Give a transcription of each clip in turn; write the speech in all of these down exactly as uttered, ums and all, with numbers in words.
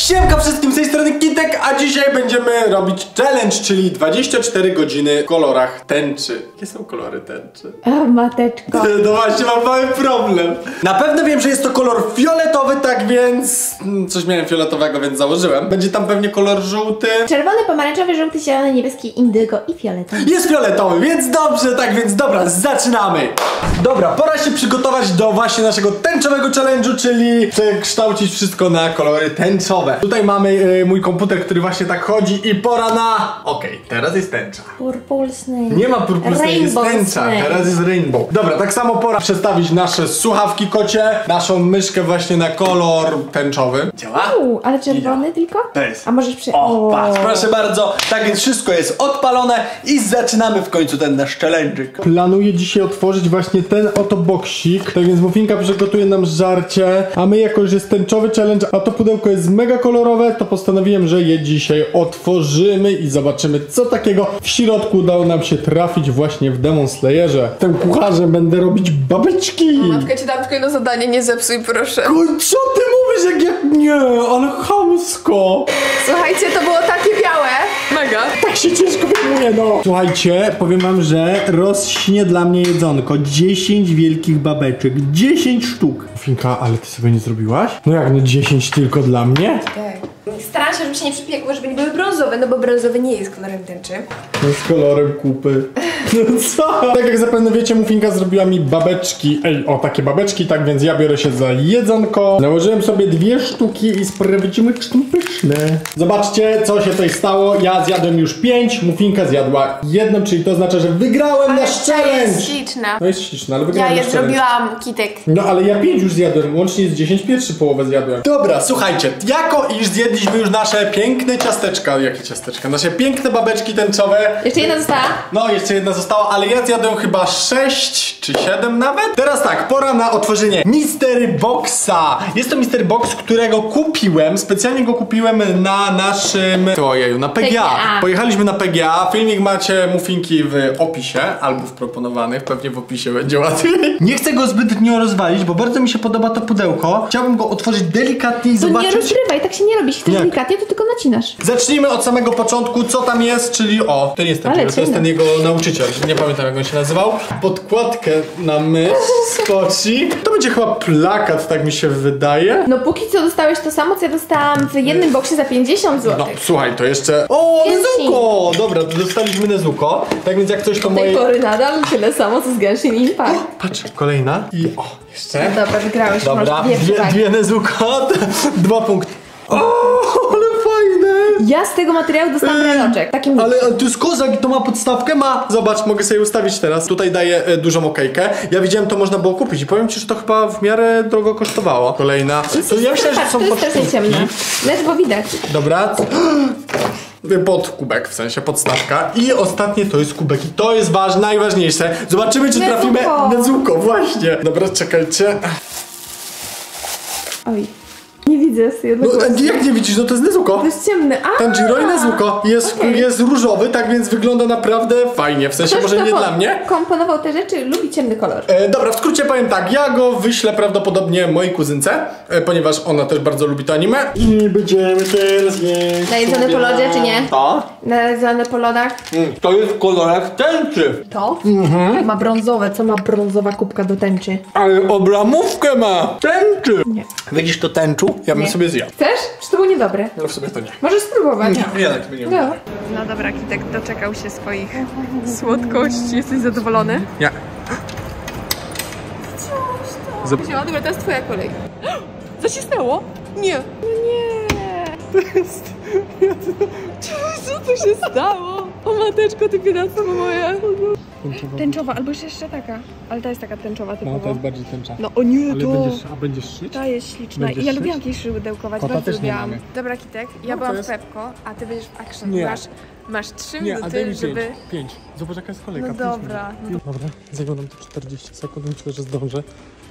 Siemka wszystkim, z tej strony Kitek, a dzisiaj będziemy robić challenge, czyli dwadzieścia cztery godziny w kolorach tęczy. Jakie są kolory tęczy? O, mateczko. No właśnie, mam mały problem. Na pewno wiem, że jest to kolor fioletowy, tak więc... Coś miałem fioletowego, więc założyłem. Będzie tam pewnie kolor żółty. Czerwony, pomarańczowy, żółty, zielony, niebieski, indygo i fioletowy. Jest fioletowy, więc dobrze, tak więc dobra, zaczynamy. Dobra, pora się przygotować do właśnie naszego tęczowego challenge'u, czyli przekształcić wszystko na kolory tęczowe. Tutaj mamy y, mój komputer, który właśnie tak chodzi i pora na... Okej, okay, teraz jest tęcza. Purple Snake. Nie ma purple snake, jest tęcza. Snake. Teraz jest rainbow. Dobra, tak samo pora przestawić nasze słuchawki kocie, naszą myszkę właśnie na kolor tęczowy. Działa? Uuu, ale czerwony ja. tylko? Bez. A możesz przy... O, patrz, proszę bardzo. Tak więc wszystko jest odpalone i zaczynamy w końcu ten nasz challenge'ik. Planuję dzisiaj otworzyć właśnie ten oto boksik. Tak więc Muffinka przygotuje nam żarcie, a my jako, że jest tęczowy challenge, a to pudełko jest mega kolorowe, to postanowiłem, że je dzisiaj otworzymy i zobaczymy, co takiego w środku udało nam się trafić właśnie w Demon Slayerze. Tym kucharzem będę robić babeczki. Matka ci dam tylko jedno zadanie, nie zepsuj proszę. Oj, co ty mówisz, jak ja... Nie, ale chamsko. Słuchajcie, to było takie białe. Mega. Tak się ciężko wyjmuje, no. Słuchajcie, powiem wam, że rozśnie dla mnie jedzonko. dziesięć wielkich babeczek. dziesięć sztuk. Finka, ale ty sobie nie zrobiłaś? No jak, no dziesięć tylko dla mnie? Tak. Staram się, żeby się nie przypiekło, żeby nie były brązowe, no bo brązowy nie jest kolorem tęczy. No z kolorem kupy. No co? Tak jak zapewne wiecie, Muffinka zrobiła mi babeczki. Ej, o, takie babeczki, tak więc ja biorę się za jedzonko. Nałożyłem sobie dwie sztuki i sprawdzimy, czy są pyszne. Zobaczcie, co się tutaj stało. Ja zjadłem już pięć, Muffinka zjadła jedną, czyli to oznacza, że wygrałem Ale nasz ta challenge. jest śliczna. No jest śliczna, ale wygrałem Ja je nasz challenge. zrobiłam, Kitek. No ale ja pięć już zjadłem, łącznie jest dziesięć, pierwszy połowę zjadłem. Dobra, słuchajcie, jako iż zjedliśmy już nasze piękne ciasteczka, jakie ciasteczka? Nasze piękne babeczki tęczowe. Jeszcze jedna została? No, jeszcze jedna została, ale ja zjadłem chyba sześć czy siedem nawet. Teraz tak, pora na otworzenie Mystery Boxa. Jest to Mystery Box, którego kupiłem, specjalnie go kupiłem na naszym... Ojeju, na P G A. P G A. Pojechaliśmy na P G A, filmik macie Muffinki w opisie, albo w proponowanych, pewnie w opisie będzie łatwiej. Nie chcę go zbytnio rozwalić, bo bardzo mi się podoba to pudełko. Chciałbym go otworzyć delikatnie i To zobaczyć... nie rozgrywaj, tak się nie robi. Jeśli chcesz Jak? delikatnie, to tylko nacinasz. Zacznijmy od samego początku, co tam jest, czyli o, to nie jest ten, Ale to jest ciemno. ten jego nauczyciel, nie pamiętam jak on się nazywał. Podkładkę na mysz skoci. To będzie chyba plakat, tak mi się wydaje. No póki co dostałeś to samo, co ja dostałam w jednym boksie za pięćdziesiąt No, złotych. słuchaj, to jeszcze... O, Jest Nezuko! Dobra, to dostaliśmy Nezuko. Tak więc jak coś to Do tej moje... pory nadal tyle samo, co z Genshin Impact. Patrz, kolejna. I o, jeszcze. Dobra, wygrałeś, Dobra, masz dwie dwie, przewagi. dwie Nezuko, dwa punkty. O, ale fajne! Ja z tego materiału dostałam breloczek. Takim Ale ale to jest kozak i to ma podstawkę? Ma! Zobacz, mogę sobie ustawić teraz. Tutaj daję e, dużą okejkę. Ja widziałem, to można było kupić i powiem ci, że to chyba w miarę drogo kosztowało. Kolejna. To ja myślę, że Patrz, są to jest strasznie podstawki. ciemne. Ledwo widać. Dobra. Pod kubek, w sensie podstawka. I ostatnie to jest kubek. I to jest ważne, najważniejsze. Zobaczymy, czy Nezuko. trafimy Nezuko, właśnie. Dobra, czekajcie. Oj, nie widzę z No, jednego. a jak nie widzisz, no to jest Nezuko. To jest ciemny. A, Tanjiro i Nezuko jest, okej. jest różowy, tak więc wygląda naprawdę fajnie. W sensie Ktoś, może kto nie po- dla mnie. komponował te rzeczy, lubi ciemny kolor. E, dobra, w skrócie powiem tak, ja go wyślę prawdopodobnie mojej kuzynce, e, ponieważ ona też bardzo lubi to anime. I będziemy teraz jeść. Najedzone po lodzie, czy nie? To? Najedzone po lodach. Mm, to jest w kolorach tęczy. To? Ma brązowe. Co ma brązowa kubka do tęczy? Ale obramówkę ma. Tęczy. Nie. Widzisz to tęczu? Ja bym Nie. sobie zjadł. Chcesz? Czy to było niedobre? No w sobie to nie. Możesz spróbować. Nie, ja tak nie wiem. No. No dobra, Kitek doczekał się swoich słodkości. Jesteś zadowolony? Nie. No dobra, teraz twoja kolej. Co się stało? Nie. No nie. To jest... Co tu się stało? O mateczko, ty biedactwo moja. Tęczowa, albo jeszcze taka. Ale ta jest taka tęczowa typowo. No to jest bardziej tęcza. No o nie, Ale to... będziesz, a będziesz szyć? Ta jest śliczna. Będziesz I ja szyć? lubiłam kiedyś szydełkować, Kota bardzo też nie lubiłam. mamy. Dobra, Kitek, ja No, byłam to w jest- Pepko, a ty będziesz w Action. Nie. Masz, masz trzy Nie, a daj minuty, mi żeby... pięć. Pięć. Zobacz jaka jest kolejka. No pięć dobra. minut. Dobra, zajęło nam to czterdzieści sekund, myślę, że zdążę.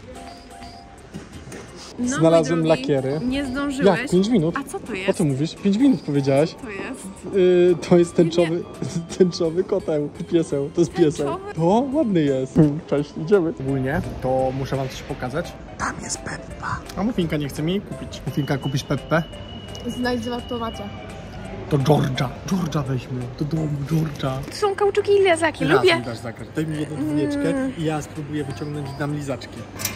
No, Znalazłem mój drogi, lakiery. Nie zdążyłeś. Jak? pięć minut? A co to O jest? co mówisz? pięć minut powiedziałaś. To jest? Yy, to jest tęczowy, tęczowy koteł, pieseł, to jest pieseł. Tęczowy? To ładny jest. Hmm, cześć, idziemy. Ogólnie to muszę wam coś pokazać. Tam jest Peppa. A Muffinka nie chce mi jej kupić. Muffinka, kupisz Peppę? Znajdź w automacie. To George'a. George'a weźmy. Do domu George'a. To są kauczuki i lizaki, lubię. Raz mi dasz zagrać. Daj mi jedną dwójeczkę i ja spróbuję wyciągnąć nam lizaczki.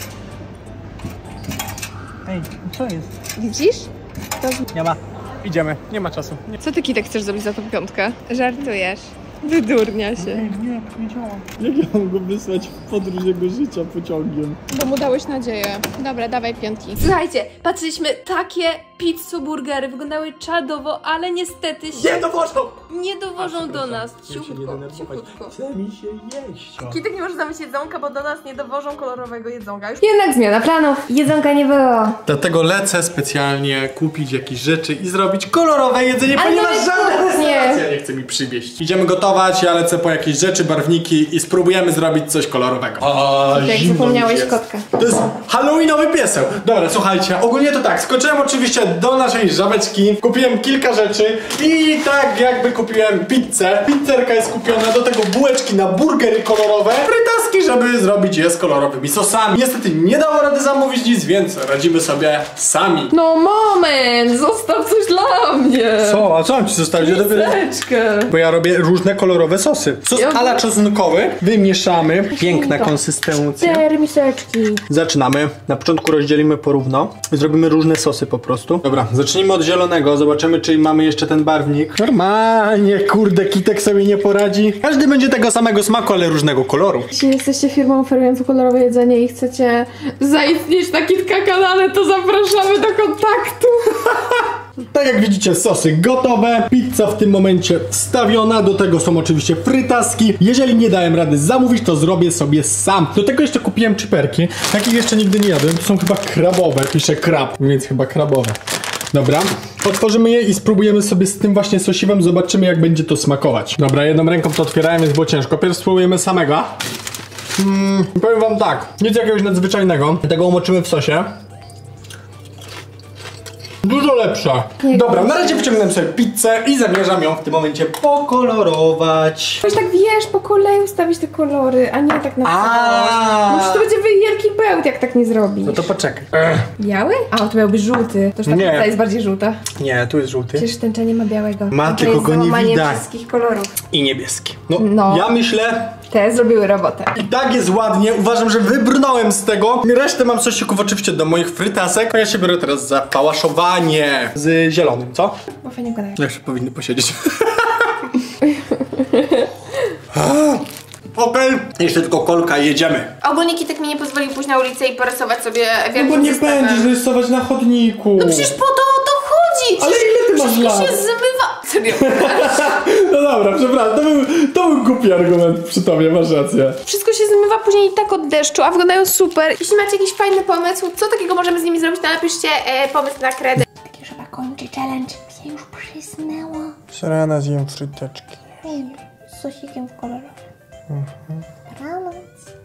Ej, co jest? Widzisz? Nie ma. Idziemy. Nie ma czasu. Nie, Co ty, Kitek, chcesz zrobić za tą piątkę? Żartujesz. Wydurnia się. nie, nie działa. Jak ja mam go wysłać w podróż jego życia pociągiem? Bo mu dałeś nadzieję. Dobra, dawaj piątki. Słuchajcie, patrzyliśmy, takie pizzo burgery wyglądały czadowo, ale niestety się Nie dowożą! nie dowożą do nas. Ja się nie Cichutko, denerwować. cichutko. Chce mi się jeść. Kitek nie może zamówić jedzonka, bo do nas nie dowożą kolorowego jedzonka. Już Jednak zmiana planów. Jedzonka nie było. Dlatego lecę specjalnie kupić jakieś rzeczy i zrobić kolorowe jedzenie, Ale ponieważ nawet żadna nie. restauracja nie chce mi przywieźć. Idziemy gotować, ja lecę po jakieś rzeczy, barwniki i spróbujemy zrobić coś kolorowego. O, Jak zimno zapomniałeś mi jest. kotkę. To jest halloweenowy pieseł. Dobra, słuchajcie, ogólnie to tak, skoczyłem oczywiście do naszej żabeczki, kupiłem kilka rzeczy i tak jakby kupiłem pizzę. Pizzerka jest kupiona, do tego bułeczki na burgery kolorowe, frytaski, żeby zrobić je z kolorowymi sosami. Niestety nie dało rady zamówić nic, więc radzimy sobie sami. No moment, zostaw coś dla mnie. Co? A co mam ci zostawić? Ja dopiero... Miseczkę. Bo ja robię różne kolorowe sosy. Sos Ja- ala czosnkowy. Wymieszamy. Piękna To. konsystencja. Cztery miseczki. Zaczynamy. Na początku rozdzielimy porówno. Zrobimy różne sosy po prostu. Dobra, zacznijmy od zielonego. Zobaczymy, czy mamy jeszcze ten barwnik. Normalnie, kurde, Kitek sobie nie poradzi. Każdy będzie tego samego smaku, ale różnego koloru. Jeśli jesteście firmą oferującą kolorowe jedzenie i chcecie zaistnieć na Kitka kanale, to zapraszamy do kontaktu. Tak jak widzicie, sosy gotowe, pizza w tym momencie wstawiona, do tego są oczywiście frytaski. Jeżeli nie dałem rady zamówić, to zrobię sobie sam. Do tego jeszcze kupiłem czyperki, takich jeszcze nigdy nie jadłem, to są chyba krabowe, pisze krab, więc chyba krabowe. Dobra, otworzymy je i spróbujemy sobie z tym właśnie sosiwem, zobaczymy jak będzie to smakować. Dobra, jedną ręką to otwierałem, więc było ciężko. Pierw spróbujemy samego. Hmm, powiem wam tak, nic jakiegoś nadzwyczajnego, tego umoczymy w sosie. Dużo lepsza. Dobra, na razie wyciągnę sobie pizzę i zamierzam ją w tym momencie pokolorować. Musisz tak, wiesz, po kolei ustawić te kolory, a nie tak na A. całość. Musisz, to będzie wielki bełt, jak tak nie zrobisz. No to poczekaj. Ech. Biały? A, to miał być żółty. To już ta Nie. pizza jest bardziej żółta. Nie, tu jest żółty. Przecież tęcza nie ma białego. Ma, To tylko jest go nie załamanie widać. wszystkich kolorów. I niebieski. No, No. ja myślę... Te zrobiły robotę. I tak jest ładnie, uważam, że wybrnąłem z tego. Resztę mam sosików oczywiście do moich frytasek, a ja się biorę teraz za pałaszowanie z zielonym, co? Bo fajnie gadają. Jeszcze powinny posiedzieć. Okej, jeszcze tylko kolka, jedziemy. ogólnie Kitek mi nie pozwolił pójść na ulicę i porysować sobie No wielkim bo nie systemem. będziesz rysować na chodniku. No przecież po to o to chodzi! Ale Przecież ile ty masz wszystko lat? się zmywa. Serio. No dobra, przepraszam, to był, to był głupi argument przy tobie, masz rację. Wszystko się zmywa później i tak od deszczu, a wyglądają super. Jeśli macie jakiś fajny pomysł, co takiego możemy z nimi zrobić, to napiszcie e, pomysł na kredę. Takie, żeby kończy challenge. Się już przysnęło. Serena zjem fryteczki. Wiem, z sosikiem w kolorze. Dobranoc.